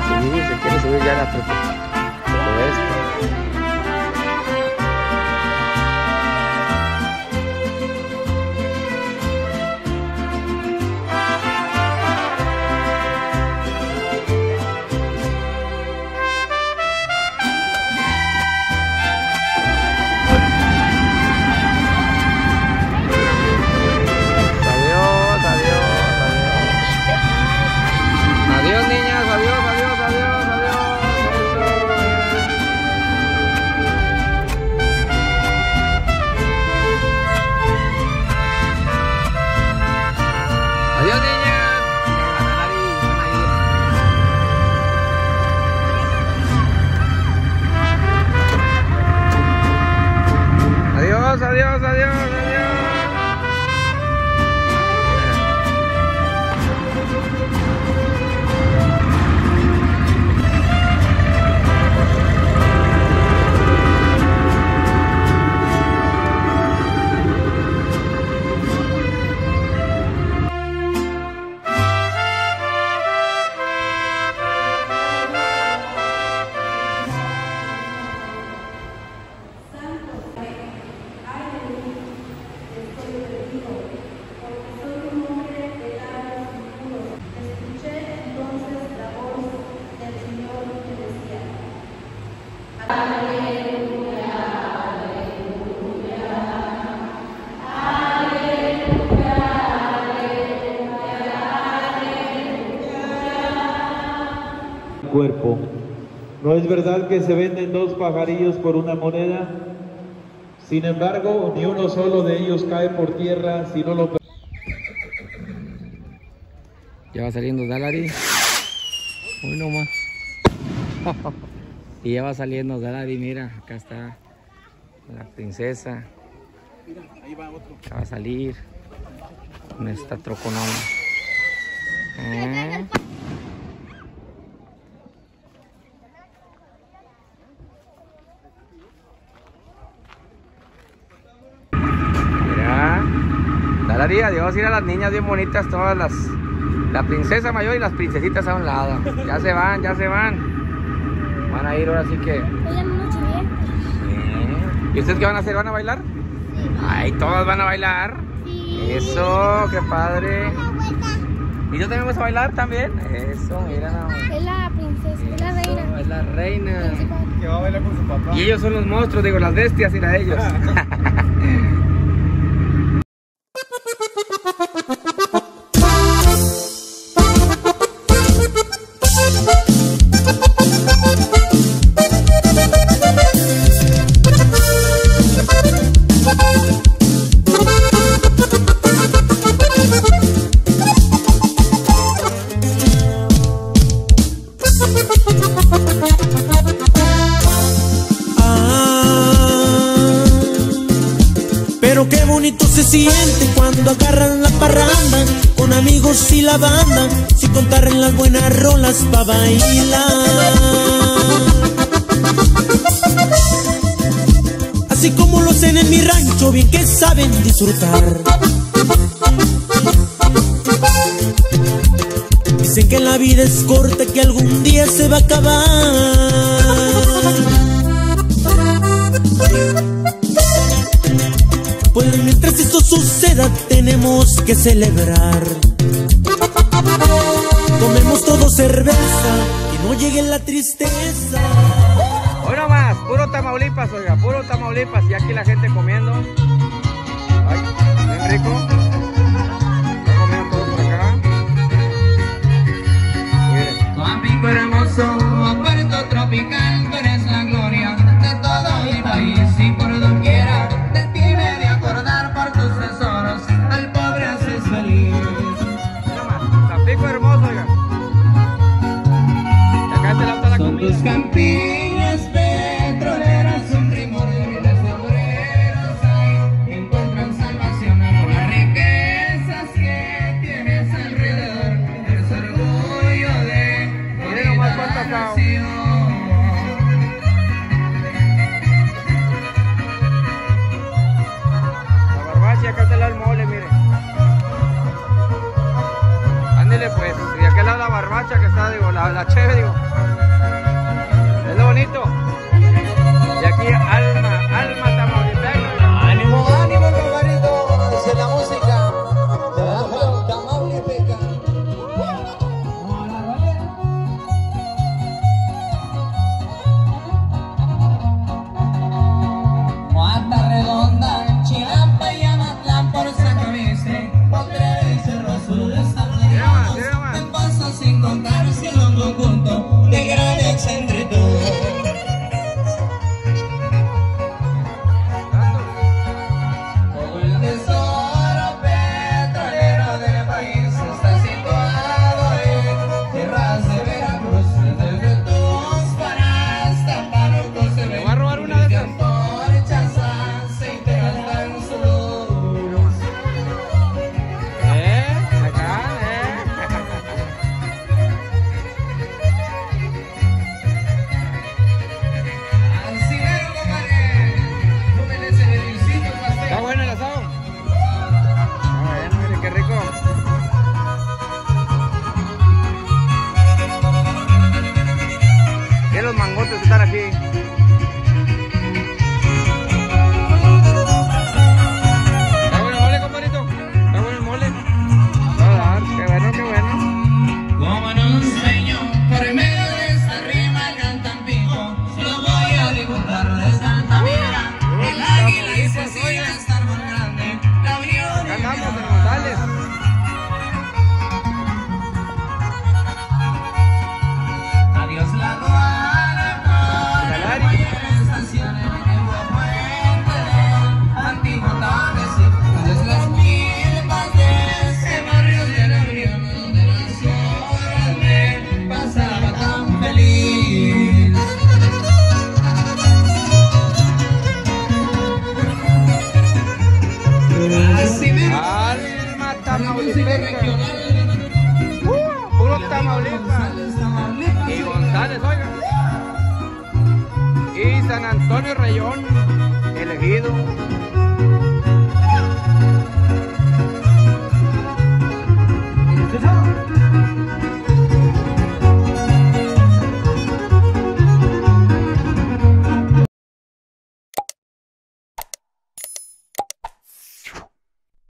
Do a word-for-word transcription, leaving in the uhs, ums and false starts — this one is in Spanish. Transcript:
subir, se quiere subir ya la troca. Todo esto. Adiós, adiós, adiós, adiós. Cuerpo. ¿No es verdad que se venden dos pajarillos por una moneda? Sin embargo, ni uno solo de ellos cae por tierra si no lo... Ya va saliendo Dalari. Uy, no más. Y ya va saliendo Dalari, mira, acá está la princesa. Mira, ahí va otro. Ya va a salir con esta troconona. ¿Eh? Mira, Dalari, adiós, ir a las niñas bien bonitas, todas las, la princesa mayor y las princesitas a un lado. Ya se van, ya se van. Van a ir ahora sí que... ¿Y ustedes qué van a hacer? ¿Van a bailar? Sí. Ay, ¿todas van a bailar? Sí. Eso, qué padre. ¿Y yo también voy a bailar también? Eso, mira. Es la princesa, es la reina. Es la reina. Que va a bailar con su papá. Y ellos son los monstruos, digo, las bestias, y a ellos. Pero qué bonito se siente cuando agarran la parranda con amigos y la banda, sin contar en las buenas rolas pa' bailar. Así como lo hacen en mi rancho, bien que saben disfrutar. Dicen que la vida es corta, que algún día se va a acabar. Pues mientras esto suceda tenemos que celebrar. Tomemos todo cerveza, que no llegue la tristeza. Hoy nomás, puro Tamaulipas, oiga, puro Tamaulipas. Y aquí la gente comiendo. Ay, bien rico. Está comiendo todo por acá. Miren. Tampico hermoso, puerto tropical, tú eres la gloria de todo mi país. Y por doquiera de ti me de acordar por tus tesoros, al pobre haces feliz. Mira más, Tampico hermoso, oiga. Y acá este lado está la Son comida. tus campiñas petroleras, un ritmo de miles de obreros ahí encuentran salvación por las riquezas que tienes alrededor. Eres orgullo de Miren nomás cuánta acá. La barbacha, acá está el mole, mire. Ándele pues, y acá aquel lado la barbacha que está, digo, la, la cheve, digo. Es lo bonito. Y aquí alma, alma tamaulipeca. Ánimo, ánimo, compadritos, en la música. Ajá, Tamaulipeca. Mata Redonda, Chiapa y Amatlán por San Luis, Potrero y Cerro Sur están rodeados de pasos sin contar cielo en conjunto de gran excentritud. Todo el tesoro petrolero del país está situado en tierras de Veracruz, desde Tuxpan hasta Pánuco se ve. voy a robar una de esas. Antorchas, aceite hasta en su luz. Eh, acá, eh. Así mero, compadre. Súbele ese dedicito, pastel. Está bueno el asado. Está bueno, mire qué rico. Y los mangotes que están aquí. Está bueno el mole, compadrito. Está bueno el mole. Va a dar, qué bueno, qué bueno. Como en un sueño, por medio de esta rima cantan pico, lo voy a dibujar de Santa Mira. El águila y Cecilia está muy grande, la unión y Acá andamos en González. adiós la aduana, por el Salario. estación en el puente del antiguo Tabasco. Adiós las milpas de ese barrio de la Unión, donde las horas me pasaba tan feliz. Así me Alma música tamaulipeca. regional. Uh, puro Tamaulipas. Tamaulipas. Y González, oiga. Y San Antonio Rayón, elegido.